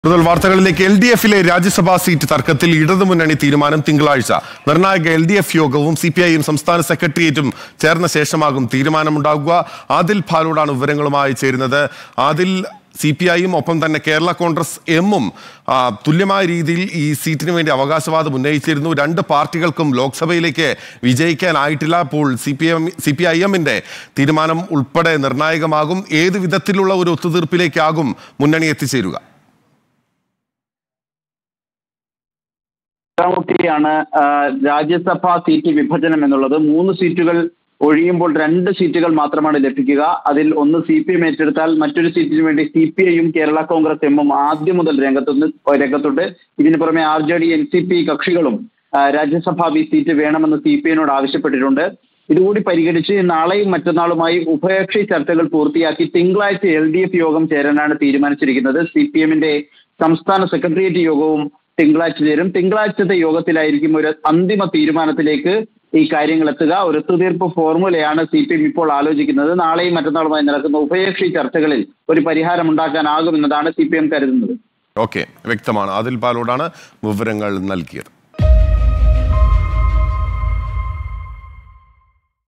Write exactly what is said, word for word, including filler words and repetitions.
കൂടുതൽ വാർത്തകളിലേക്ക് L D എഫിലെ രാജ്യസഭാ സീറ്റ് തർക്കത്തിൽ ഇടതുമുന്നണി തീരുമാനം തിങ്കളാഴ്ച നിർണായക എൽ ഡി എഫ് യോഗവും സി പി ഐയും സംസ്ഥാന സെക്രട്ടേറിയറ്റും ചേർന്ന ശേഷമാകും തീരുമാനമുണ്ടാകുക. ആദിൽ ഫാലൂടാണ് വിവരങ്ങളുമായി ചേരുന്നത്. ആദിൽ, സി പി ഐയും ഒപ്പം തന്നെ കേരള കോൺഗ്രസ് എമ്മും തുല്യമായ രീതിയിൽ ഈ സീറ്റിന് വേണ്ടി അവകാശവാദം ഉന്നയിച്ചിരുന്നു. രണ്ട് പാർട്ടികൾക്കും ലോക്സഭയിലേക്ക് വിജയിക്കാനായിട്ടില്ല. അപ്പോൾ C P M C P I എമ്മിന്റെ തീരുമാനം ഉൾപ്പെടെ നിർണായകമാകും. ഏത് വിധത്തിലുള്ള ഒരു ഒത്തുതീർപ്പിലേക്കാകും മുന്നണി എത്തിച്ചേരുക? ാണ് രാജ്യസഭാ സീറ്റ് വിഭജനം എന്നുള്ളത്. മൂന്ന് സീറ്റുകൾ ഒഴിയുമ്പോൾ രണ്ട് സീറ്റുകൾ മാത്രമാണ് ലഭിക്കുക. അതിൽ ഒന്ന് സി പി എം ഏറ്റെടുത്താൽ മറ്റൊരു സീറ്റിന് വേണ്ടി സി പി ഐയും കേരള കോൺഗ്രസ് എമ്മും ആദ്യം മുതൽ രംഗത്തുനിന്ന് രംഗത്തുണ്ട്. ഇതിന് പുറമെ R J D, N C P കക്ഷികളും രാജ്യസഭാ സീറ്റ് വേണമെന്ന് സി പി ഐനോട് ആവശ്യപ്പെട്ടിട്ടുണ്ട്. ഇതുകൂടി പരിഗണിച്ച് നാളെയും മറ്റന്നാളുമായി ഉഭയകക്ഷി ചർച്ചകൾ പൂർത്തിയാക്കി തിങ്കളാഴ്ച എൽ ഡി എഫ് യോഗം ചേരാനാണ് തീരുമാനിച്ചിരിക്കുന്നത്. സി പി എമ്മിന്റെ സംസ്ഥാന സെക്രട്ടേറിയറ്റ് യോഗവും തിങ്കളാഴ്ച ചേരും. തിങ്കളാഴ്ചത്തെ യോഗത്തിലായിരിക്കും ഒരു അന്തിമ തീരുമാനത്തിലേക്ക് ഈ കാര്യങ്ങൾ എത്തുക. ഒരു ഒത്തുതീർപ്പ് ഫോർമുലയാണ് സി പി എം ഇപ്പോൾ ആലോചിക്കുന്നത്. നാളെയും മറ്റന്നാളുമായി നടക്കുന്ന ഉഭയകക്ഷി ചർച്ചകളിൽ ഒരു പരിഹാരം ഉണ്ടാക്കാനാകുമെന്നതാണ് സി പി എം കരുതുന്നത്. ഓക്കെ, വ്യക്തമാണ്. ആദിൽ ഫാലൂടാണ് വിവരങ്ങൾ നൽകിയത്.